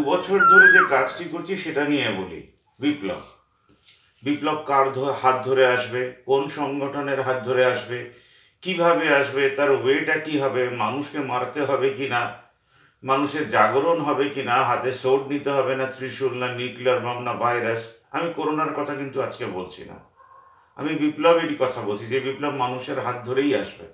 বছর ধরে যে কাজটি করছি সেটা নিয়ে বলি। বিপ্লব বিপ্লব কার হাত ধরে আসবে, কোন সংগঠনের হাত ধরে আসবে, কিভাবে আসবে, তার ওয়েটা কি হবে, মানুষকে মারতে হবে কি না, মানুষের জাগরণ হবে কি না, হাতে সোর্ড নিতে হবে না, ত্রিশূল না, নিউক্লিয়ার বম না, ভাইরাস। আমি করোনার কথা কিন্তু আজকে বলছি না, আমি বিপ্লবেরই কথা বলছি, যে বিপ্লব মানুষের হাত ধরেই আসবে।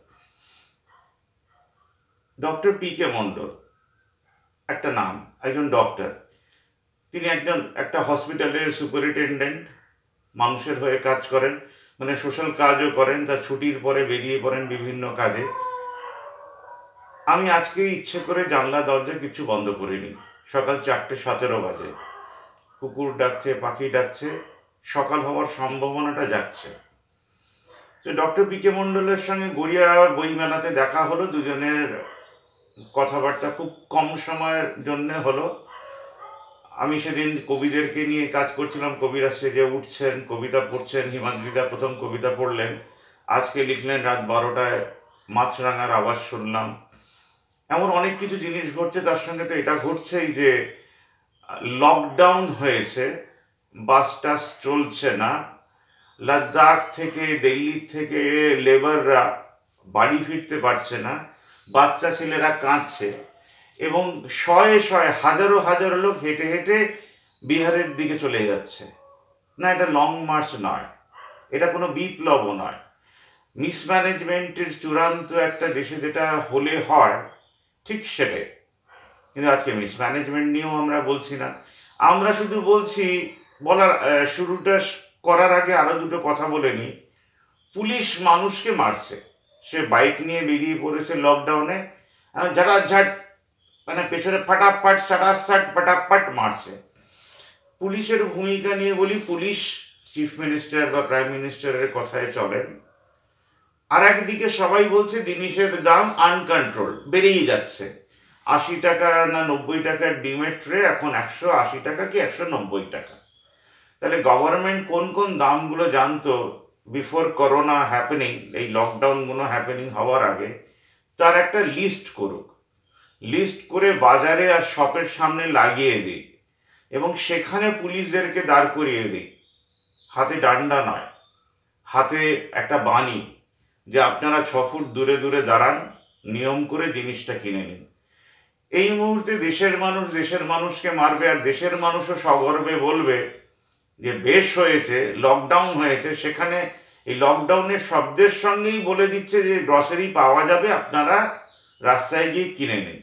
Doctor PK. মন্ডল একটা নাম, একজন ডক্টর। তিনি একটা হসপিটালের সুপারিনটেন্ডেন্ট, মানুষের হয়ে কাজ করেন, মানে সোশ্যাল কাজও করেন, তার ছুটির পরে বেরিয়ে পড়েন বিভিন্ন কাজে। আমি আজকে ইচ্ছে করে জানলা দরজা কিছু বন্ধ করিনি। সকাল 4:17 বাজে, কুকুর ডাকছে, পাখি ডাকছে, সকাল হওয়ার সম্ভাবনাটা যাচ্ছে। তো ডক্টর পি.কে. মন্ডলের সঙ্গে গড়িয়া বইমেলাতে দেখা হলো, দুজনের কথাবার্তা খুব কম সময়ের জন্য হলো। আমি সেদিন কবিদেরকে নিয়ে কাজ করছিলাম, কবিরা স্টেজে উঠছেন, কবিতা পড়ছেন। হিমাদ্রিদা প্রথম কবিতা পড়লেন, আজকে লিখলেন রাত 12টায় মাছরাঙার আওয়াজ শুনলাম। এমন অনেক কিছু জিনিস ঘটছে। তার সঙ্গে তো এটা ঘটছেই যে লকডাউন হয়েছে, বাস টাস চলছে না, লাদাখ থেকে দিল্লি থেকে লেবাররা বাড়ি ফিরতে পারছে না, বাচ্চা ছেলেরা কাঁদছে, এবং শয়ে শয়ে হাজারো হাজারো লোক হেঁটে হেঁটে বিহারের দিকে চলে যাচ্ছে। না, এটা লং মার্চ নয়, এটা কোনো বিপ্লবও নয়। মিসম্যানেজমেন্টের চূড়ান্ত একটা দেশে যেটা হলে হয় ঠিক সেটাই। কিন্তু আজকে মিসম্যানেজমেন্ট নিয়েও আমরা বলছি না, আমরা শুধু বলছি, বলার শুরুটা করার আগে আরো দুটো কথা বলে নিই। পুলিশ মানুষকে মারছে, সে বাইক নিয়ে বেরিয়ে পড়েছে লকডাউনে, ঝাড়াঝাট, মানে পেছনে ফাটাফাট সাটাসাট ফাটাফাট মারছে। পুলিশের ভূমিকা নিয়ে বলি, পুলিশ চিফ মিনিস্টার বা প্রাইম মিনিস্টারের কথায় চলেন। আর একদিকে সবাই বলছে জিনিসের দাম আনকন্ট্রোল বেড়েই যাচ্ছে। 80 টাকা না 90 টাকার ডিমের ট্রে এখন 180 টাকা কি 190 টাকা। তাহলে গভর্নমেন্ট কোন কোন দামগুলো জানতো বিফোর করোনা হ্যাপেনিং, এই লকডাউনগুলো হ্যাপেনিং হওয়ার আগে, তার একটা লিস্ট করুক, লিস্ট করে বাজারে আর শপের সামনে লাগিয়ে দিই, এবং সেখানে পুলিশদেরকে দাঁড় করিয়ে দিই, হাতে ডান্ডা নয়, হাতে একটা বাণী, যে আপনারা 6 ফুট দূরে দূরে দাঁড়ান, নিয়ম করে জিনিসটা কিনে নিন। এই মুহূর্তে দেশের মানুষকে মারবে, আর দেশের মানুষও সগর্বে বলবে যে বেশ হয়েছে, লকডাউন হয়েছে। সেখানে এই লকডাউনের শব্দের সঙ্গেই বলে দিচ্ছে যে গ্রসারি পাওয়া যাবে, আপনারা রাস্তায় গিয়ে কিনে নিন।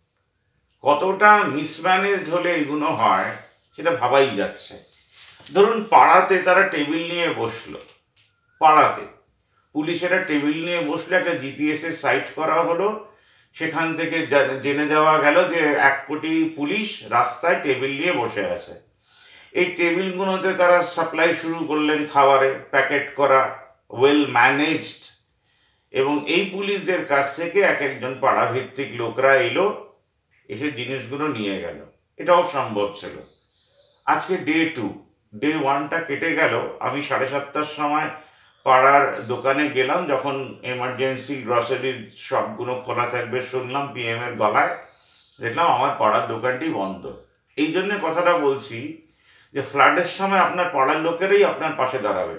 কতটা মিসম্যানেজড হলে এগুলো হয় সেটা ভাবাই যাচ্ছে। ধরুন পাড়াতে তারা টেবিল নিয়ে বসলো, পাড়াতে পুলিশেরা টেবিল নিয়ে বসলে, একটা জিপিএস এর সাইট করা হলো, সেখান থেকে জেনে যাওয়া গেল যে 1 কোটি পুলিশ রাস্তায় টেবিল নিয়ে বসে আছে। এই টেবিলগুলোতে তারা সাপ্লাই শুরু করলেন খাবারের, প্যাকেট করা, ওয়েল ম্যানেজড, এবং এই পুলিশদের কাছ থেকে এক একজন পাড়া ভিত্তিক লোকরা এলো, এসে জিনিসগুলো নিয়ে গেল। এটাও সম্ভব ছিল। আজকে ডে 2, ডে 1টা কেটে গেল। আমি 7:30টার সময় পাড়ার দোকানে গেলাম, যখন এমার্জেন্সি গ্রসারির শপগুলো খোলা থাকবে শুনলাম পিএম এর গলায়, দেখলাম আমার পাড়ার দোকানটি বন্ধ। এই জন্য কথাটা বলছি যে ফ্লাডের সময় আপনার পাড়ার লোকেরাই আপনার পাশে দাঁড়াবে।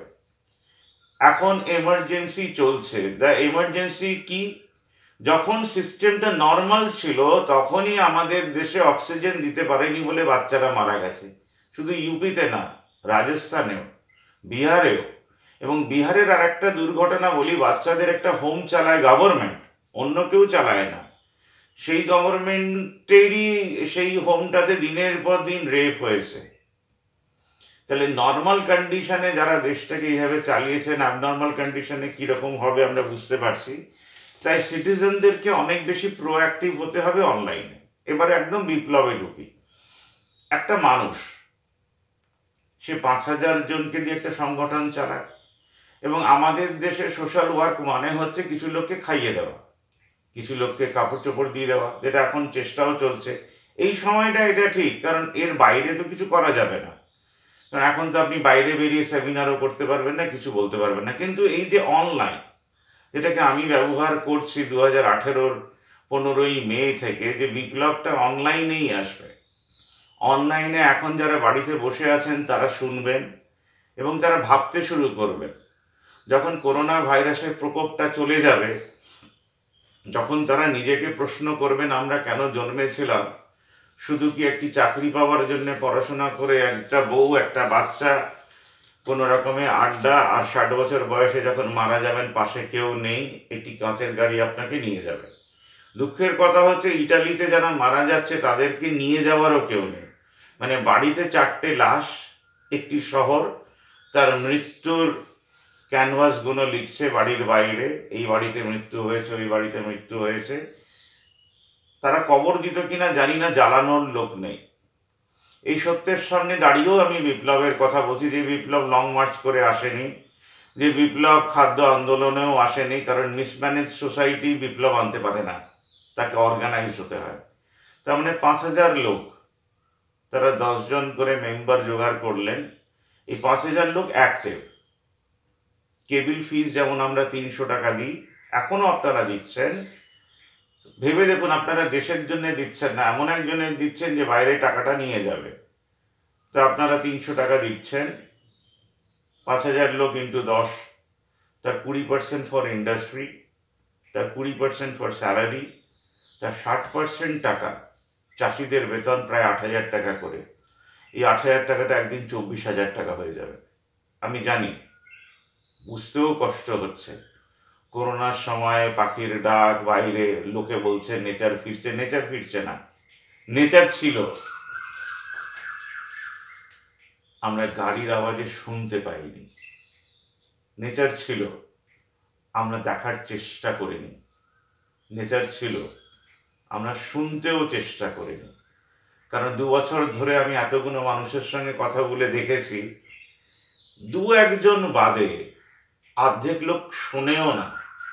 এখন এমার্জেন্সি চলছে। দ্য এমার্জেন্সি কি? যখন সিস্টেমটা নর্মাল ছিল তখনই আমাদের দেশে অক্সিজেন দিতে পারেনি বলে বাচ্চারা মারা গেছে। শুধু ইউপিতে না, রাজস্থানেও, বিহারেও। এবং বিহারের আর একটা দুর্ঘটনা বলি, বাচ্চাদের একটা হোম চালায় গভর্নমেন্ট, অন্য কেউ চালায় না। সেই গভর্নমেন্টেরই সেই হোমটাতে দিনের পর দিন রেপ হয়েছে। তাহলে নর্মাল কন্ডিশনে যারা দেশটাকে এইভাবে চালিয়েছেন, অ্যাবনর্মাল কন্ডিশনে কীরকম হবে আমরা বুঝতে পারছি। তাই সিটিজেনদেরকে অনেক বেশি প্রোঅ্যাক্টিভ হতে হবে অনলাইনে। এবারে একদম বিপ্লবে ঢুকি। একটা মানুষ, সে 5,000 জনকে দিয়ে একটা সংগঠন চালায়, এবং আমাদের দেশে সোশ্যাল ওয়ার্ক মানে হচ্ছে কিছু লোককে খাইয়ে দেওয়া, কিছু লোককে কাপড় চোপড় দিয়ে দেওয়া, যেটা এখন চেষ্টাও চলছে। এই সময়টা এটা ঠিক, কারণ এর বাইরে তো কিছু করা যাবে না, কারণ এখন তো আপনি বাইরে বেরিয়ে সেমিনারও করতে পারবেন না, কিছু বলতে পারবেন না। কিন্তু এই যে অনলাইন, যেটাকে আমি ব্যবহার করছি 2018-র 15ই মে থেকে, যে বিপ্লবটা অনলাইনেই আসবে। অনলাইনে এখন যারা বাড়িতে বসে আছেন তারা শুনবেন এবং তারা ভাবতে শুরু করবেন। যখন করোনা ভাইরাসের প্রকোপটা চলে যাবে, যখন তারা নিজেকে প্রশ্ন করবেন আমরা কেন জন্মেছিলাম, শুধু কি একটি চাকরি পাওয়ার জন্য পড়াশোনা করে একটা বউ একটা বাচ্চা কোনো রকমে আড্ডা, আর 60 বছর বয়সে যখন মারা যাবেন পাশে কেউ নেই, একটি কাঁচের গাড়ি আপনাকে নিয়ে যাবে। দুঃখের কথা হচ্ছে ইটালিতে যারা মারা যাচ্ছে তাদেরকে নিয়ে যাওয়ারও কেউ নেই। মানে বাড়িতে 4টে লাশ, একটি শহর তার মৃত্যুর ক্যানভাসগুলো লিখছে বাড়ির বাইরে, এই বাড়িতে মৃত্যু হয়েছে, ওই বাড়িতে মৃত্যু হয়েছে। তারা কবর দিত কিনা জানি না, জ্বালানোর লোক নেই। এই সত্যের সামনে দাঁড়িয়েও আমি বিপ্লবের কথা বলছি, যে বিপ্লব লং মার্চ করে আসেনি, যে বিপ্লব খাদ্য আন্দোলনেও আসেনি, কারণ মিসম্যানেজ সোসাইটি বিপ্লব আনতে পারে না, তাকে অর্গানাইজ হতে হয়। তার মানে 5,000 লোক, তারা 10 জন করে মেম্বার জোগাড় করলেন। এই 5,000 লোক অ্যাক্টিভ। কেবিল ফিস যেমন আমরা 300 টাকা দিই, এখনো আপনারা দিচ্ছেন। ভেবে দেখুন, আপনারা দেশের জন্য দিচ্ছেন না, এমন একজনের দিচ্ছেন যে বাইরে টাকাটা নিয়ে যাবে। তো আপনারা 300 টাকা দিচ্ছেন, 5,000 লোক ইন্টু 10, তার 20% ফর ইন্ডাস্ট্রি, তার 20% ফর স্যালারি, তার 60% টাকা চাষিদের বেতন, প্রায় 8,000 টাকা করে। এই 8,000 টাকাটা একদিন 24,000 টাকা হয়ে যাবে। আমি জানি, বুঝতেও কষ্ট হচ্ছে। করোনার সময় পাখির ডাক, বাইরে লোকে বলছে নেচার ফিরছে, নেচার ফিরছে না, নেচার ছিল। আমরা গাড়ির আওয়াজে শুনতে পাইনি, নেচার ছিল, আমরা দেখার চেষ্টা করিনি। নেচার ছিল, আমরা শুনতেও চেষ্টা করিনি। কারণ 2 বছর ধরে আমি এতগুলো মানুষের সঙ্গে কথা বলে দেখেছি, 2-1 জন বাদে অর্ধেক লোক শোনেও না।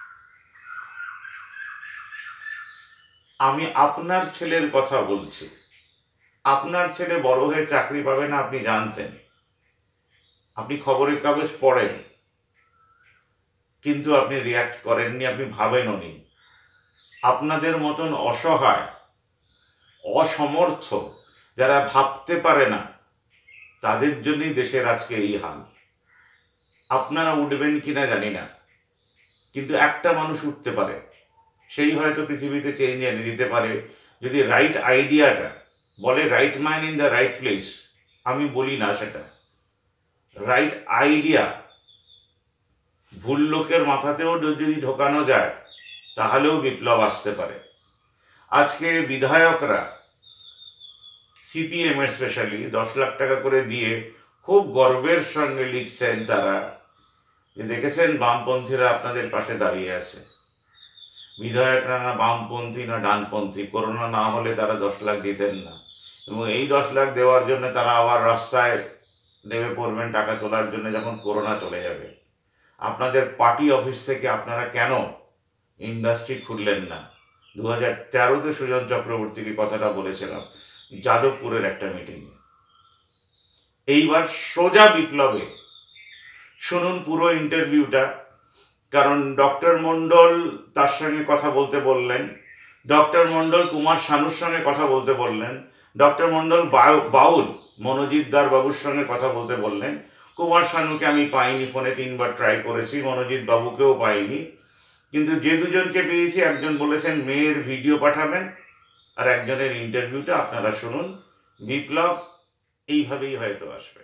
আমি আপনার ছেলের কথা বলছি। আপনার ছেলে বড় হয়ে চাকরি পাবে না, আপনি জানতেন, আপনি খবরের কাগজ পড়েন, কিন্তু আপনি রিয়াক্ট করেননি, আপনি ভাবেনও নি। আপনাদের মতন অসহায়, অসমর্থ, যারা ভাবতে পারে না, তাদের জন্যই দেশের আজকে এই হাল। আপনারা উঠবেন কিনা জানি না, কিন্তু একটা মানুষ উঠতে পারে, সেই হয়তো পৃথিবীতে চেঞ্জ এনে দিতে পারে, যদি রাইট আইডিয়াটা বলে, right man in the right place. আমি বলি না সেটা, রাইট আইডিয়া ভুল লোকের মাথাতেও যদি ঢোকানো যায়, তাহলেও বিপ্লব আসতে পারে। আজকে বিধায়করা, সিপিএম এর স্পেশালি, 10 লাখ টাকা করে দিয়ে খুব গর্বের সঙ্গে লিখছেন তারা, যে দেখেছেন বামপন্থীরা আপনাদের পাশে দাঁড়িয়ে আছে। বিধায়করা না বামপন্থী না ডানপন্থী, করোনা না হলে তারা 10 লাখ দিতেন না, এবং এই 10 লাখ দেওয়ার জন্য তারা আবার রাস্তায় নেমে পড়বেন টাকা তোলার জন্য যখন করোনা চলে যাবে। আপনাদের পার্টি অফিস থেকে আপনারা কেন ইন্ডাস্ট্রি খুললেন না? 2013-তে সুজন চক্রবর্তীকে কথাটা বলেছিলাম যাদবপুরের একটা মিটিংয়ে। এইবার সোজা বিপ্লবে শুনুন পুরো ইন্টারভিউটা, কারণ ডক্টর মন্ডল তার সঙ্গে কথা বলতে বললেন, ডক্টর মন্ডল কুমার শানুর সঙ্গে কথা বলতে বললেন, ডক্টর মন্ডল বাউল মনোজিৎ দার বাবুর সঙ্গে কথা বলতে বললেন। কুমার শানুকে আমি পাইনি, ফোনে 3বার ট্রাই করেছি, মনোজিৎ বাবুকেও পাইনি। কিন্তু যে দুজনকে পেয়েছি, একজন বলেছেন মেয়ের ভিডিও পাঠাবেন, আর একজনের ইন্টারভিউটা আপনারা শুনুন। বিপ্লব এইভাবেই হয়তো আসবে।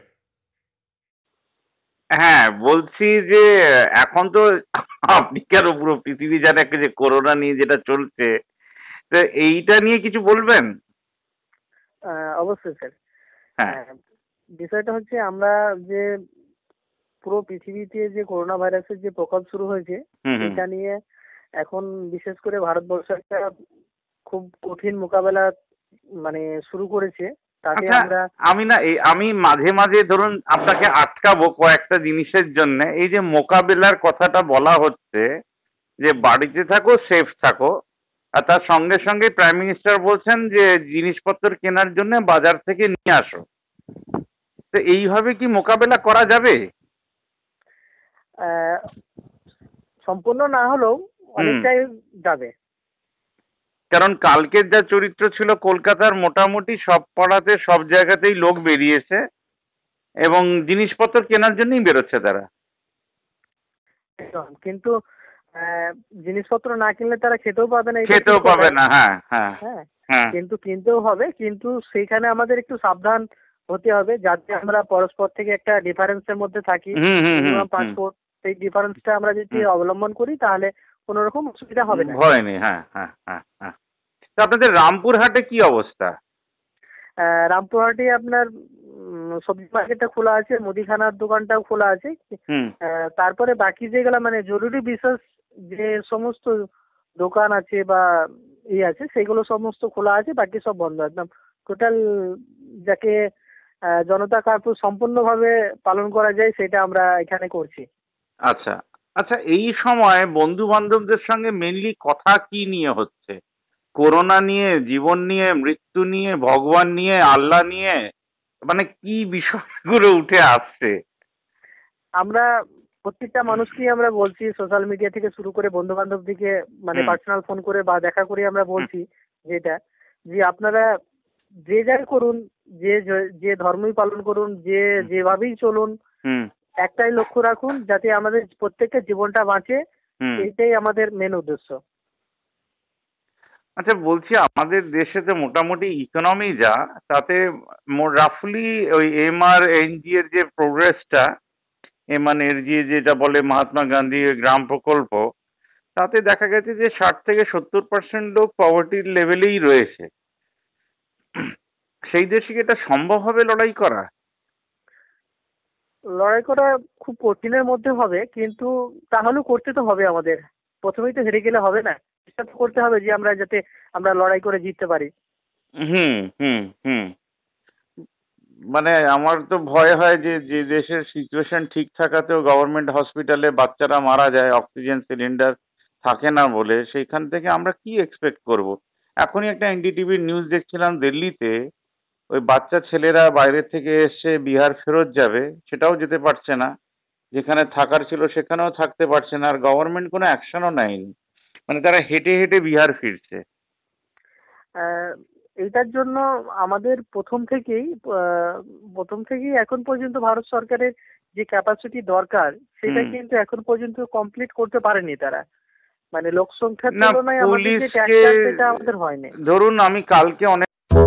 হ্যাঁ, বলছি যে এখন তো আপনি কেন পুরো পৃথিবী জানে একটা যে করোনা নিয়ে যেটা চলছে, তো এইটা নিয়ে কিছু বলবেন? অবশ্যই স্যার। হ্যাঁ। বিষয়টা হচ্ছে, আমরা যে পুরো পৃথিবীতে যে করোনা ভাইরাসের যে প্রকোপ শুরু হয়েছে, এটা নিয়ে এখন বিশেষ করে ভারতবর্ষ একটা খুব কঠিন মোকাবেলা মানে শুরু করেছে। তাতে আমরা আমি মাঝে মাঝে ধরুন আপনাকে আটকাবো কয়েকটা জিনিসের জন্য। এই যে মোকাবিলার কথাটা বলা হচ্ছে যে বাড়িতে থাকো, সেফ থাকো, আর তার সঙ্গে সঙ্গে প্রাইম মিনিস্টার বলছেন যে জিনিসপত্র কেনার জন্য বাজার থেকে নিয়ে আসো। তো এইভাবে কি মোকাবেলা করা যাবে? সম্পূর্ণ না হলেও অনেকটাই যাবে। কারণ কালকের যা চরিত্র ছিল, কলকাতার মোটামুটি সব পাড়াতে সব জায়গাতেই লোক বেরিয়েছে এবং জিনিসপত্র কেনার জন্যই বেরোচ্ছে তারা। একদম। কিন্তু জিনিসপত্র না কিনলে তারা খেতেও পাবে না, খেতেও পাবে না। হ্যাঁ হ্যাঁ হ্যাঁ, হ্যাঁ। কিন্তু কিনতেও হবে। কিন্তু সেইখানে আমাদের একটু সাবধান হতে হবে, যাতে আমরা পরস্পর থেকে একটা ডিফারেন্সের মধ্যে থাকি। মিনিমাম পাসপোর্ট, সেই ডিফারেন্সটা আমরা যদি অবলম্বন করি তাহলে কোনো রকম অসুবিধা হবে না। ভয় নেই। হ্যাঁ হ্যাঁ হ্যাঁ হ্যাঁ। তা আপনাদের রামপুরহাটে কি অবস্থা? রামপুরহাটে আপনার সবজি মার্কেটটা খোলা আছে, মুদিখানার দোকানটাও খোলা আছে। তারপরে বাকি যেগুলা মানে জরুরি বিশেষ যে সমস্ত দোকান আছে বা আছে সেগুলো সমস্ত খোলা আছে, বাকি সব বন্ধ। একদম টোটাল যাকে জনতা কার্ফিউ সম্পূর্ণভাবে পালন করা যায় সেটা আমরা এখানে করছি। আচ্ছা আচ্ছা, এই সময় বন্ধু বান্ধবদের সঙ্গে মেনলি কথা কি নিয়ে হচ্ছে? করোনা নিয়ে, জীবন নিয়ে, মৃত্যু নিয়ে, ভগবান নিয়ে, আল্লাহ নিয়ে, মানে কি বিষয়গুলো উঠে আসছে? আমরা প্রত্যেকটা মানুষকেই আমরা বলছি, সোশ্যাল মিডিয়া থেকে শুরু করে বন্ধু বান্ধব দিকে মানে পার্সোনাল ফোন করে বা দেখা করে আমরা বলছি যেটা, যে আপনারা যে যাই করুন, যে যে ধর্মই পালন করুন, যে যেভাবেই চলুন, একটাই লক্ষ্য রাখুন যাতে আমাদের প্রত্যেকের জীবনটা বাঁচে। এইটাই আমাদের মেন উদ্দেশ্য। আচ্ছা বলছি, আমাদের দেশে তো মোটামুটি ইকোনমি যা, তাতে রাফলি ওই MRNG এর যে প্রোগ্রেসটা, MRNG যেটা বলে মহাত্মা গান্ধী গ্রাম প্রকল্প, তাতে দেখা গেছে যে 60 থেকে 70% লোক পভার্টির লেভেলেই রয়েছে। সেই দেশে কি এটা সম্ভব হবে লড়াই করা? লড়াই করা খুব কঠিনের মধ্যে হবে, কিন্তু তাহলেও করতে তো হবে আমাদের। প্রথমেই তো হেরে গেলে হবে না, চেষ্টা তো করতে হবে যে আমরা যাতে আমরা লড়াই করে জিততে পারি। হুম হুম হুম। মানে আমার তো ভয় হয় যে যে দেশের সিচুয়েশন ঠিক থাকাতেও গভর্নমেন্ট হসপিটালে বাচ্চারা মারা যায় অক্সিজেন সিলিন্ডার থাকে না বলে, সেইখান থেকে আমরা কি এক্সপেক্ট করব? এখনই একটা এনডিটিভির নিউজ দেখছিলাম, দিল্লিতে ওই বাচ্চা ছেলেরা বাইরে থেকে এসে বিহার ফেরত যাবে, সেটাও যেতে পারছে না, যেখানে থাকার ছিল সেখানেও থাকতে পারছে না, আর গভর্নমেন্ট কোনো অ্যাকশনও নেয়নি। মানে তারা হেঁটে হেঁটে বিহার ফিরছে। এইটার জন্য আমাদের প্রথম থেকেই এখন পর্যন্ত ভারত সরকারের যে ক্যাপাসিটি দরকার সেটা কিন্তু এখন পর্যন্ত কমপ্লিট করতে পারেনি তারা। মানে লোক সংখ্যার না, তুলনায় আমাদের যে পুলিশকে ট্যাক্স সেটা আমাদের হয়নি। ধরুন আমি কালকে অনেক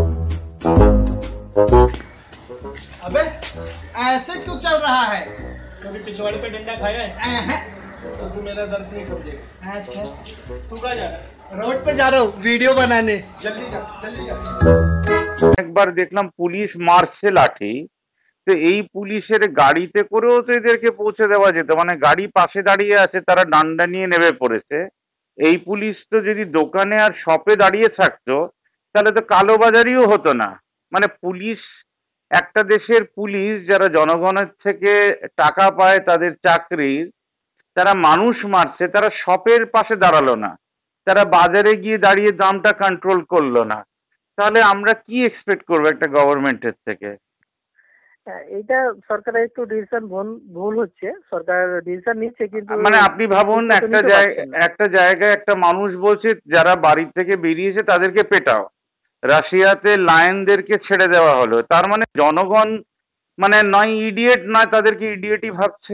अबे ऐसे क्यों चल रहा है? कभी पिछवाड़े पे डंडा खाया है? तो तू मेरा दर्द नहीं समझेगा। अच्छा, तू कहाँ जा रहा है? रोड पे जा रहा हूँ वीडियो बनाने। जल्दी जा, जल्दी जा। একবার দেখলাম পুলিশ মারছে লাঠি, তো এই পুলিশের গাড়িতে করেও তো এদেরকে পৌঁছে দেওয়া যেত, মানে গাড়ি পাশে দাঁড়িয়ে আছে, তারা ডান্ডা নিয়ে নেমে পড়েছে। এই পুলিশ তো যদি দোকানে আর শপে দাঁড়িয়ে থাকতো তাহলে তো কালোবাজারিও হতো না। মানে পুলিশ, একটা দেশের পুলিশ যারা জনগণের থেকে টাকা পায় তাদের চাকরির, তারা মানুষ মারছে, তারা শপের পাশে দাঁড়ালো না, তারা বাজারে গিয়ে দাঁড়িয়ে দামটা কন্ট্রোল করলো না। তাহলে আমরা কি এক্সপেক্ট করবো একটা গভর্নমেন্টের থেকে? এইটা সরকারের একটু ডিসিশন ভুল হচ্ছে। সরকার ডিসিশন নিচ্ছে কিন্তু মানে আপনি ভাবুন, একটা জায়গায় একটা মানুষ বলছে যারা বাড়ি থেকে বেরিয়েছে তাদেরকে পেটাও, রাশিয়াতে লায়নদেরকে ছেড়ে দেওয়া হলো, তার মানে জনগণ মানে নয় ইডিয়েট, নয় তাদেরকে ইডিয়েটই ভাবছে।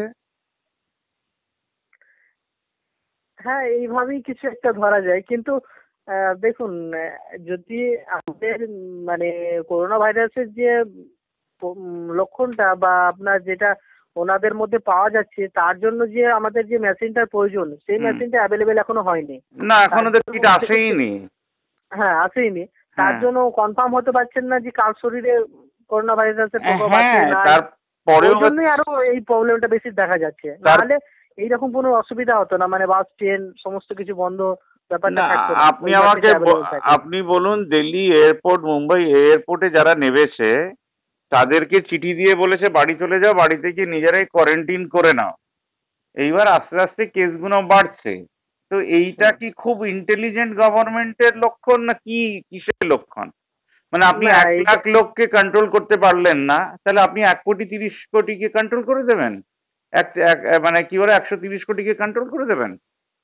হ্যাঁ, এইভাবেই কিছু একটা ধরা যায়। কিন্তু দেখুন, যদি আমাদের মানে করোনা ভাইরাসের যে লক্ষণটা বা আপনার যেটা ওনাদের মধ্যে পাওয়া যাচ্ছে, তার জন্য যে আমাদের যে মেশিনটার প্রয়োজন সেই মেশিনটা অ্যাভেলেবেল এখনো হয়নি। না, এখনো তো কিট আসেইনি। হ্যাঁ, আসেইনি। তার জন্য কনফার্ম হতে পারছেন না যে কার শরীরে করোনা ভাইরাসের প্রভাব আছে না। তারপরেও জন্যই আরো এই প্রবলেমটা বেশি দেখা যাচ্ছে। নাহলে এইরকম কোনো অসুবিধা হতো না, মানে বাস ট্রেন সমস্ত কিছু বন্ধ, ব্যাপারটা থাকতো না। আপনি বলুন, দিল্লি এয়ারপোর্ট, মুম্বাই এয়ারপোর্টে যারা নেমেছে তাদেরকে চিঠি দিয়ে বলেছে বাড়ি চলে যাও, বাড়িতে গিয়ে নিজেরাই কোয়ারেন্টাইন করে নাও। এইবার আস্তে আস্তে কেসগুলো বাড়ছে। তো এইটা কি খুব ইন্টেলিজেন্ট গভর্নমেন্টের লক্ষণ না কি কিসের লক্ষণ? মানে আপনি 1 লাখ লোককে কন্ট্রোল করতে পারলেন না, তাহলে আপনি 1,30,00,000,000কে কন্ট্রোল করে দেবেন? মানে কি বলে 130 কোটিকে কন্ট্রোল করে দেবেন?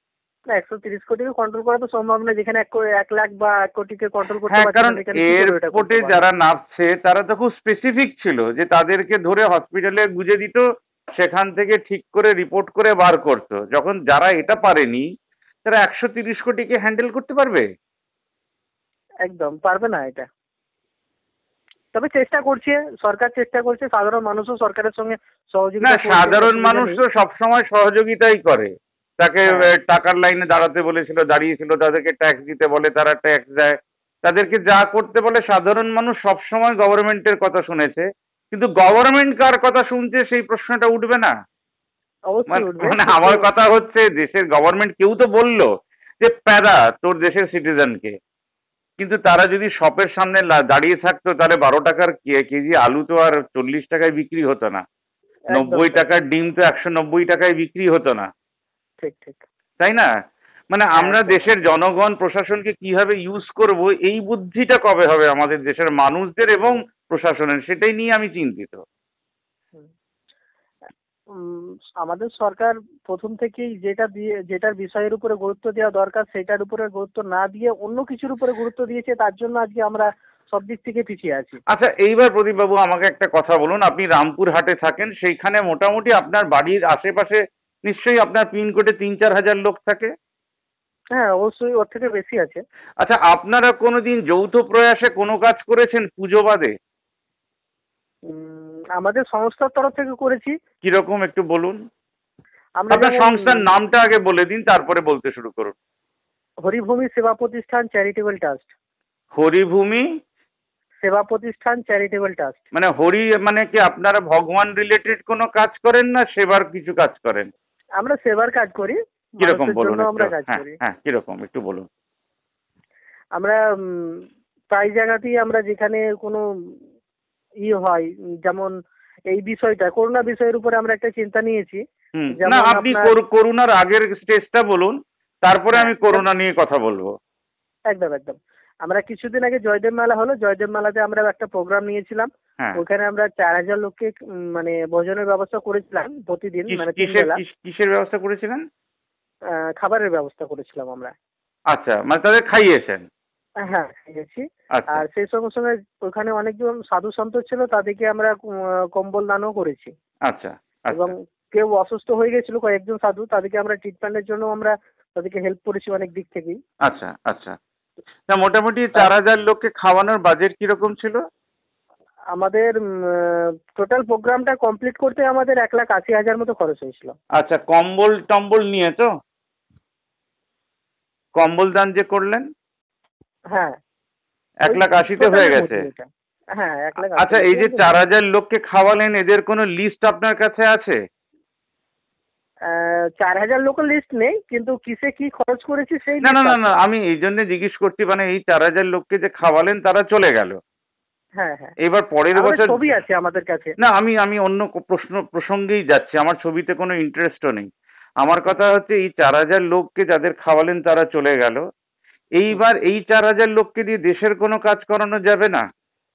না 130 কোটিকে কন্ট্রোল করা তো সম্ভব না, যেখানে 1 লাখ বা 1 কোটিকে কন্ট্রোল করতে হ্যাঁ, পারছে কারণ না সেখানে কি করে এটা এয়ারপোর্টে করতে পারবে? যারা নামছে তারা তো খুব স্পেসিফিক ছিল যে তাদেরকে ধরে হসপিটালে গুজে দিত, সেখান থেকে ঠিক করে রিপোর্ট করে বার করতো। যখন যারা এটা পারেনি তারা 130 কোটিকে হ্যান্ডেল করতে পারবে? একদম পারবে না এটা। তবে চেষ্টা করছে সরকার, চেষ্টা করছে, সাধারণ মানুষও সরকারের সঙ্গে না, সহযোগিতা করছে, সাধারণ অসুবিধা মানুষ নেই। তো সবসময় সহযোগিতাই করে। তাকে হ্যাঁ। টাকার লাইনে দাঁড়াতে বলেছিল, দাঁড়িয়েছিল, তাদেরকে ট্যাক্স দিতে বলে তারা ট্যাক্স দেয়, তাদেরকে যা করতে বলে সাধারণ মানুষ সবসময় গভর্নমেন্টের কথা শুনেছে। কিন্তু গভর্নমেন্ট কার কথা শুনছে সেই প্রশ্নটা উঠবে না? অবশ্যই উঠবে, মানে কিন্তু আমার কথা হচ্ছে দেশের গভর্নমেন্ট কেউ তো বললো যে প্যারা তোর দেশের সিটিজেনকে, কিন্তু তারা যদি শপের সামনে দাঁড়িয়ে থাকতো তাহলে 12 টাকার কেজি আলু তো আর 40 টাকায় বিক্রি হতো না, একদম 90 তাই। টাকার ডিম তো 190 টাকায় বিক্রি হতো না, ঠিক ঠিক। তাই না? মানে হ্যাঁ, আমরা একদম। দেশের জনগণ প্রশাসনকে কিভাবে ইউজ করব এই বুদ্ধিটা কবে হবে আমাদের দেশের মানুষদের এবং প্রশাসনের, সেটাই নিয়ে আমি চিন্তিত। হুম। আমাদের সরকার প্রথম থেকেই যেটার বিষয়ের উপরে গুরুত্ব দেওয়া দরকার সেটার উপরে গুরুত্ব না দিয়ে অন্য কিছুর উপরে গুরুত্ব দিয়েছে, তার জন্য আজকে আমরা সব দিক থেকে পিছিয়ে আছি। আচ্ছা, এইবার প্রদীপ বাবু আমাকে একটা কথা বলুন, আপনি রামপুরহাটে থাকেন, সেইখানে মোটামুটি আপনার বাড়ির আশেপাশে নিশ্চয়ই আপনার পিনকোডে 3-4 হাজার লোক থাকে। হ্যাঁ অবশ্যই, ওর থেকে বেশি আছে। আচ্ছা, আপনারা কোনোদিন যৌথ প্রয়াসে কোনো কাজ করেছেন পুজো বাদে? আমাদের সংস্থার তরফ থেকে করেছি। কিরকম একটু বলুন। আমরা আপনার যেমন সংস্থার নামটা আগে বলে দিন, তারপরে বলতে শুরু করুন। হরিভূমি সেবা প্রতিষ্ঠান চ্যারিটেবল ট্রাস্ট। হরিভূমি সেবা প্রতিষ্ঠান চ্যারিটেবল ট্রাস্ট। মানে হরি মানে কি আপনারা ভগবান রিলেটেড কোনো কাজ করেন না সেবার কিছু কাজ করেন? আমরা সেবার কাজ করি, কিরকম মানুষের বলুন জন্য একটু। আমরা কাজ হ্যাঁ করি। হ্যাঁ, কিরকম একটু বলুন। আমরা প্রায় জায়গাতেই আমরা যেখানে কোনো হয়, যেমন এই বিষয়টা করোনা বিষয়ের উপরে আমরা একটা চিন্তা নিয়েছি। না, যেমন আপনি আপনার করোনার আগের স্টেজটা বলুন, তারপরে হ্যাঁ, আমি করোনা নিয়ে কথা বলবো। একদম একদম। আমরা কিছুদিন আগে জয়দেব মেলা হলো, জয়দেব মেলাতে আমরা একটা প্রোগ্রাম নিয়েছিলাম। হ্যাঁ। ওখানে আমরা 4000 লোককে মানে ভোজনের ব্যবস্থা করেছিলাম প্রতিদিন, মানে 3 বেলা। কিসের ব্যবস্থা করেছিলেন? খাবারের ব্যবস্থা করেছিলাম আমরা। আচ্ছা, মানে তাদের খাইয়েছেন? হ্যাঁ খেয়েছি। আচ্ছা আর সেই সঙ্গে সঙ্গে ওখানে অনেকজন সাধু সন্ত ছিল, তাদেরকে আমরা কম্বল দানও করেছি। আচ্ছা এবং আচ্ছা কেউ অসুস্থ হয়ে গেছিল কয়েকজন সাধু, তাদেরকে আমরা ট্রিটমেন্টের জন্য আমরা তাদেরকে হেল্প করেছি অনেক দিক থেকেই। আচ্ছা আচ্ছা। তা মোটামুটি 4000 লোককে খাওয়ানোর বাজেট কিরকম ছিল? আমাদের টোটাল প্রোগ্রামটা কমপ্লিট করতে আমাদের 1,80,000 মতো খরচ হয়েছিল। আচ্ছা, কম্বল টম্বল নিয়ে তো? কম্বল দান যে করলেন হ্যাঁ 1,80,000-তে হয়ে গেছে? হ্যাঁ 1,80,000। আচ্ছা, এই যে 4000 লোককে খাওয়ালেন এদের কোনো লিস্ট আপনার কাছে আছে? 4,000 লোকের লিস্ট নেই, কিন্তু কিসে কি খরচ করেছি সেই না না list না না, আছে। আমি এই জন্য জিজ্ঞেস করছি, মানে এই 4000 লোককে যে খাওয়ালেন তারা চলে গেল, হ্যাঁ হ্যাঁ, এবার পরের আমাদের বছর ছবি আছে আমাদের কাছে। না, আমি অন্য প্রসঙ্গেই যাচ্ছি, আমার ছবিতে কোনো ইন্টারেস্টও নেই। আমার কথা হচ্ছে এই 4000 লোককে যাদের খাওয়ালেন তারা চলে গেল, এইবার এই 4000 লোককে দিয়ে দেশের কোনো কাজ করানো যাবে না?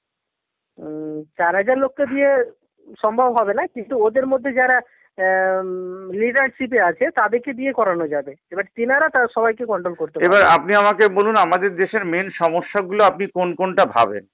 4,000 লোককে দিয়ে সম্ভব হবে না, কিন্তু ওদের মধ্যে যারা লিডারশিপে আছে তাদেরকে দিয়ে করানো যাবে। এবার তিনারা তার সবাইকে কন্ট্রোল করতে পারবে। এবার আপনি আমাকে বলুন আমাদের দেশের মেন সমস্যাগুলো আপনি কোন কোনটা ভাবেন?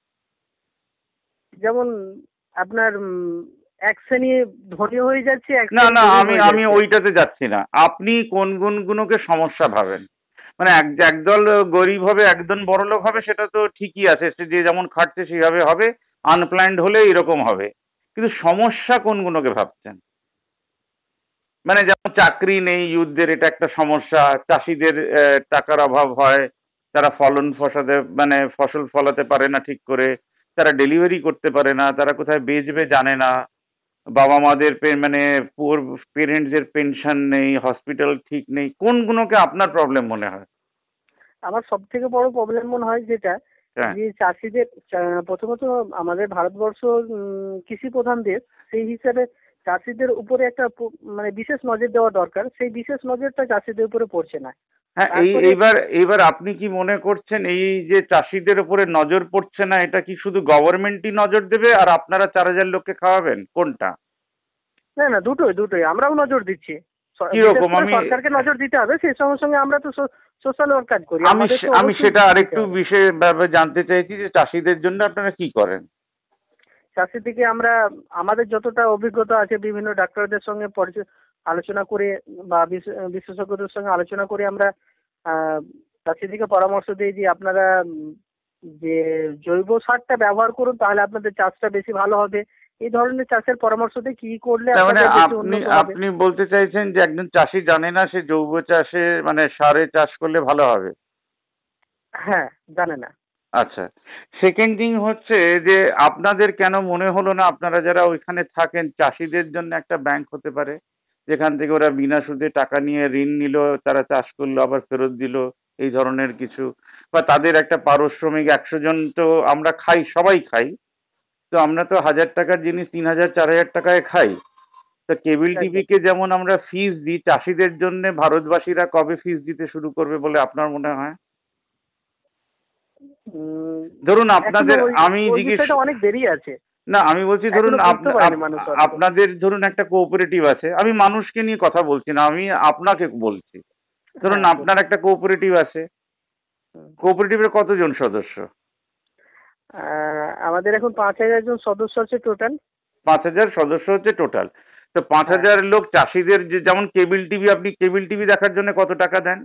যেমন আপনার এক শ্রেণী ধনী হয়ে যাচ্ছে, এক না শ্রেণী না, গরিব আমি হয়ে আমি যাচ্ছে। ওইটাতে যাচ্ছি না। আপনি কোন গুণগুলোকে সমস্যা ভাবেন? মানে একদল গরিব হবে, একদল বড়লোক হবে, সেটা তো ঠিকই আছে, সে যে যেমন খাটছে সেইভাবে হবে, আনপ্ল্যান্ড হলে এরকম হবে, কিন্তু সমস্যা কোনগুলোকে ভাবছেন? মানে যেমন চাকরি নেই, যুদ্ধের এটা একটা সমস্যা, চাষিদের টাকার অভাব হয়, তারা ফসল ফলাতে পারে না ঠিক করে, তারা ডেলিভারি করতে পারে না, তারা কোথায় বেচবে জানে না, বাবা মাদের মানে পুয়ার পেরেন্টসদের পেনশন নেই, হসপিটাল ঠিক নেই, কোনগুলোকে আপনার প্রবলেম মনে হয়? আমার সব থেকে বড় প্রবলেম মনে হয় যেটা, হ্যাঁ যে চাষিদের প্রথমত আমাদের ভারতবর্ষ কৃষি প্রধান দেশ, সেই হিসাবে চাষিদের উপরে একটা মানে বিশেষ নজর দেওয়া দরকার। সেই বিশেষ নজরটা চাষিদের উপরে পড়ছে না। হ্যাঁ, তারপরে এইবার আপনি কি মনে করছেন এই যে চাষিদের উপরে নজর পড়ছে না, এটা কি শুধু গভর্নমেন্টই নজর দেবে আর আপনারা 4000 লোককে খাওয়াবেন, কোনটা? না না, দুটোই দুটোই, আমরাও নজর দিচ্ছি। কিরকম? আমি সরকারকে নজর দিতে হবে, সেই সঙ্গে সঙ্গে আমরা তো সোশ্যাল ওয়ার্ক কাজ করি। আমি সেটা আরেকটু বিশেষভাবে জানতে চাইছি যে চাষিদের জন্য আপনারা কি করেন। চাষির দিকে আমরা আমাদের যতটা অভিজ্ঞতা আছে বিভিন্ন ডাক্তারদের সঙ্গে আলোচনা করে বা বিশেষজ্ঞদের সঙ্গে আলোচনা করে আমরা চাষিদিকে পরামর্শ দিই যে আপনারা যে জৈব সারটা ব্যবহার করুন, তাহলে আপনাদের চাষটা বেশি ভালো হবে। এই ধরনের চাষের পরামর্শ দিয়ে কি করলে আপনি বলতে চাইছেন যে একজন চাষি জানে না সে জৈব চাষে মানে সারে চাষ করলে ভালো হবে? হ্যাঁ, জানে না। আচ্ছা, সেকেন্ড থিং হচ্ছে যে আপনাদের কেন মনে হলো না আপনারা যারা ওইখানে থাকেন চাষিদের জন্য একটা ব্যাংক হতে পারে, যেখান থেকে ওরা বিনা সুদে টাকা নিয়ে ঋণ নিল, তারা চাষ করলো আবার ফেরত দিল, এই ধরনের কিছু, বা তাদের একটা পারিশ্রমিক। 100 জন তো আমরা খাই, সবাই খাই, তো আমরা তো 1000 টাকার জিনিস 3000 4000 টাকায় খাই। তো কেবল টিভিকে যেমন আমরা ফিস দিই, চাষিদের জন্য ভারতবাসীরা কবে ফিস দিতে শুরু করবে বলে আপনার মনে হয়? ধরুন আপনাদের, আমি জিজ্ঞেস, অনেক দেরি আছে না আমি বলছি ধরুন আপনাদের ধরুন একটা কোঅপারেটিভ আছে, আমি মানুষকে নিয়ে কথা বলছি না, আমি আপনাকে বলছি। ধরুন আপনার একটা কোঅপারেটিভ আছে, কোঅপারেটিভের কতজন সদস্য? আমাদের এখন 5000 জন সদস্য আছে টোটাল। 5000 সদস্য হচ্ছে টোটাল। তো 5000 লোক চাষিদের, যেমন কেবল টিভি, আপনি কেবল টিভি দেখার জন্য কত টাকা দেন?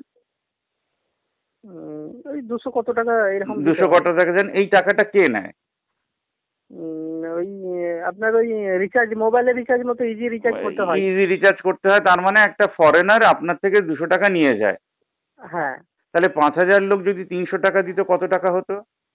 ওই 200 কত টাকা এরকম। 200 কত টাকা দেন। এই টাকাটা কে নেয়? ওই আপনার ওই রিচার্জ, মোবাইলের রিচার্জ মতো ইজি রিচার্জ করতে হয়। ইজি রিচার্জ করতে হয়, তার মানে একটা ফরেনার আপনার থেকে 200 টাকা নিয়ে যায়। হ্যাঁ, তাহলে 5000 লোক যদি 300 টাকা দিত কত টাকা হতো?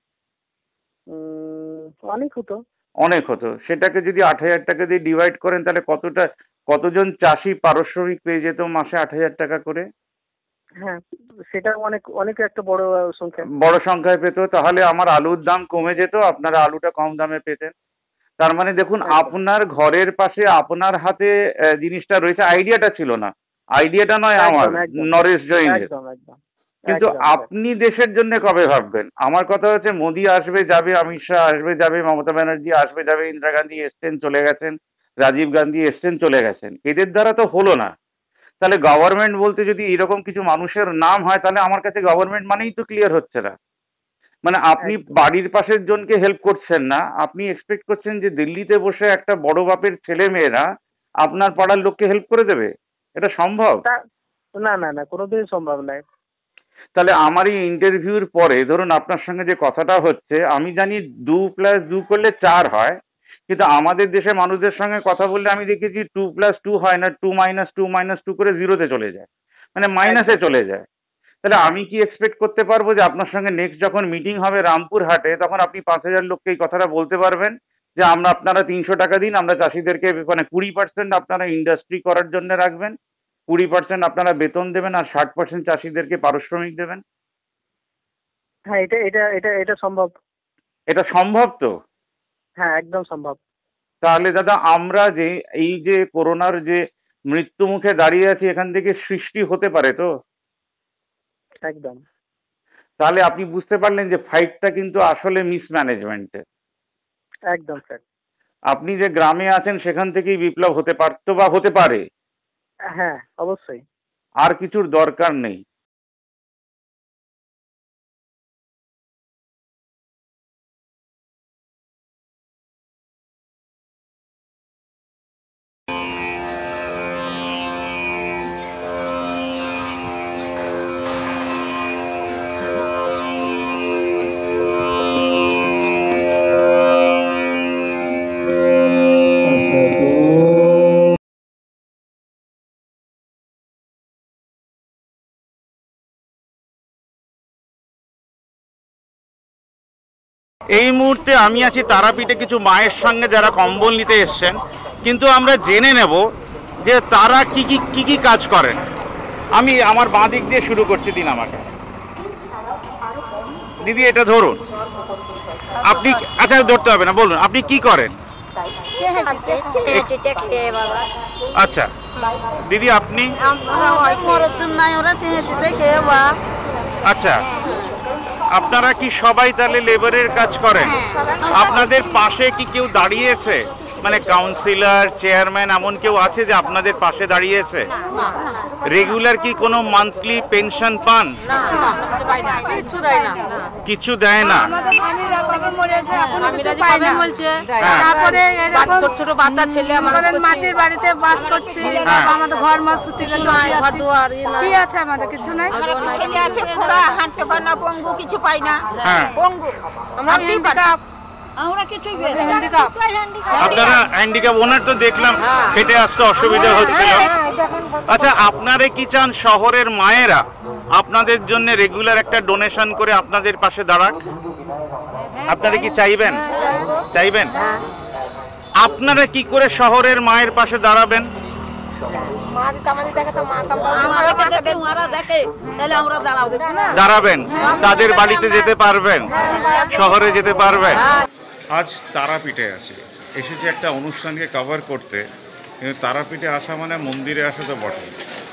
অনেক হতো। অনেক হতো। সেটাকে যদি 8000 টাকা দিয়ে ডিভাইড করেন তাহলে কতজন চাষি পারিশ্রমিক পেয়ে যেত মাসে 8000 টাকা করে? হ্যাঁ, সেটা অনেক একটা বড় সংখ্যায় পেত। তাহলে আমার আলুর দাম কমে যেত, আপনারা আলুটা কম দামে পেতেন। তার মানে দেখুন, আপনার ঘরের পাশে আপনার হাতে জিনিসটা রয়েছে। আইডিয়াটা ছিল না, আইডিয়াটা নয় আমার, নরেশ জৈনের। কিন্তু আপনি দেশের জন্য কবে ভাববেন? আমার কথা হচ্ছে মোদি আসবে যাবে, অমিত শাহ আসবে যাবে, মমতা ব্যানার্জি আসবে যাবে, ইন্দিরা গান্ধী এসছেন চলে গেছেন, রাজীব গান্ধী এসছেন চলে গেছেন, এদের দ্বারা তো হলো না। তাহলে গভর্নমেন্ট বলতে যদি এরকম কিছু মানুষের নাম হয়, তাহলে আমার কাছে গভর্নমেন্ট মানেই তো ক্লিয়ার হচ্ছে না। মানে আপনি বাড়ির পাশের জনকে হেল্প করছেন না, আপনি এক্সপেক্ট করছেন যে দিল্লিতে বসে একটা বড় বাপের ছেলে মেয়েরা আপনার পাড়ার লোককে হেল্প করে দেবে? এটা সম্ভব? না না না, কোনোদিনই সম্ভব নয়। তাহলে আমার এই ইন্টারভিউর পরে ধরুন আপনার সঙ্গে যে কথাটা হচ্ছে, আমি জানি 2 + 2 করলে 4 হয়, কিন্তু আমাদের দেশে মানুষদের সঙ্গে কথা বললে আমি দেখেছি 2 + 2 হয় না, 2 - 2 - 2 করে 0-তে চলে যায়, মানে মাইনাসে চলে যায়। তাহলে আমি কি এক্সপেক্ট করতে পারবো যে আপনার সঙ্গে নেক্সট যখন মিটিং হবে রামপুরহাটে, তখন আপনি 5000 লোককে এই কথাটা বলতে পারবেন যে আপনারা 300 টাকা দিন, আমরা চাষিদেরকে মানে 20% আপনারা ইন্ডাস্ট্রি করার জন্য রাখবেন, 20% আপনারা বেতন দেবেন, আর 60% চাষিদেরকে পারিশ্রমিক দেবেন? হ্যাঁ, এটা সম্ভব। এটা সম্ভব তো? হ্যাঁ, একদম সম্ভব। তাহলে দাদা, আমরা যে এই যে করোনার যে মৃত্যু মুখে দাঁড়িয়ে আছি, এখান থেকে সৃষ্টি হতে পারে তো? একদম। তাহলে আপনি বুঝতে পারলেন যে ফাইটটা কিন্তু আসলে মিসম্যানেজমেন্টে। একদম স্যার। আপনি যে গ্রামে আছেন সেখান থেকেই বিপ্লব হতে পারতো বা হতে পারে। হ্যাঁ, অবশ্যই। আর কিছুর দরকার নেই। এই মুহূর্তে আমি আছি তারাপীঠে কিছু মায়ের সঙ্গে যারা কম্বল নিতে এসছেন, কিন্তু আমরা জেনে নেব যে তারা কি কি কাজ করেন। আমি আমার বাঁ দিক দিয়ে শুরু করছি, দিন আমাকে। দিদি এটা ধরুন, আপনি, আচ্ছা ধরতে হবে না, বলুন আপনি কি করেন? আচ্ছা দিদি আপনি? আচ্ছা, আপনারা কি সবাই তাহলে লেবারের কাজ করেন? আপনাদের পাশে কি কেউ দাঁড়িয়েছে মানে কাউন্সিলর, চেয়ারম্যান এমন কেউ আছে যে আপনাদের পাশে দাঁড়িয়েছে? রেগুলার কি কোনো মান্থলি পেনশন পান? কিছু দেয় না। ছোট ছোট বাচ্চা ছেলে মাটির বাড়িতে বাস করছি, আমাদের ঘর মাস কি আছে, আমাদের কিছু নাই। ছেলে আছে হাঁটতে পারে না, পঙ্গু, কিছু পাই না, পঙ্গু। আপনারা হ্যান্ডিক্যাপ, ওনার তো দেখলাম হেঁটে আসতে অসুবিধা হচ্ছিল। আচ্ছা, আপনারা কি চান শহরের মায়েরা আপনাদের জন্য রেগুলার একটা ডোনেশন করে আপনাদের পাশে দাঁড়াক? আপনারা কি চাইবেন? চাইবেন? আপনারা কি করে শহরের মায়ের পাশে দাঁড়াবেন? দাঁড়াবেন, তাদের বাড়িতে যেতে পারবেন, শহরে যেতে পারবেন। আজ তারাপীঠে আছি, এসেছি একটা অনুষ্ঠানকে কভার করতে, কিন্তু তারাপীঠে আসা মানে মন্দিরে আসা তো বটে।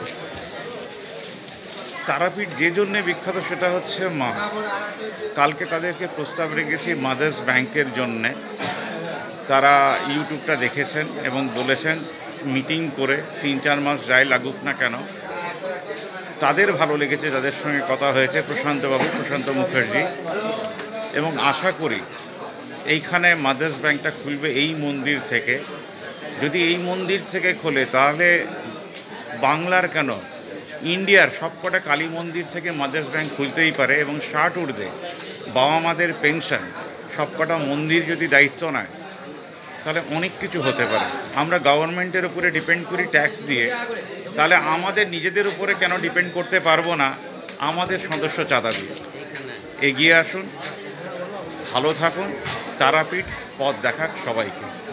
তারাপীঠ যে জন্যে বিখ্যাত সেটা হচ্ছে মা। কালকে তাদেরকে প্রস্তাব রেখেছি মাদার্স ব্যাংকের জন্যে। তারা ইউটিউবটা দেখেছেন এবং বলেছেন মিটিং করে 3-4 মাস যাই লাগুক না কেন, তাদের ভালো লেগেছে, তাদের সঙ্গে কথা হয়েছে প্রশান্ত মুখার্জি, এবং আশা করি এইখানে মাদার্স ব্যাংকটা খুলবে এই মন্দির থেকে। যদি এই মন্দির থেকে খোলে তাহলে বাংলার কেন, ইন্ডিয়ার সবকটা কালী মন্দির থেকে মাদার্স ব্যাংক খুলতেই পারে, এবং 60 ঊর্ধ্বে বাবা মাদের পেনশন সবকটা মন্দির যদি দায়িত্ব নেয় তাহলে অনেক কিছু হতে পারে। আমরা গভর্নমেন্টের উপরে ডিপেন্ড করি ট্যাক্স দিয়ে, তাহলে আমাদের নিজেদের উপরে কেন ডিপেন্ড করতে পারবো না আমাদের সদস্য চাঁদা দিয়ে? এগিয়ে আসুন, ভালো থাকুন, তারাপীঠ পথ দেখাক সবাইকে।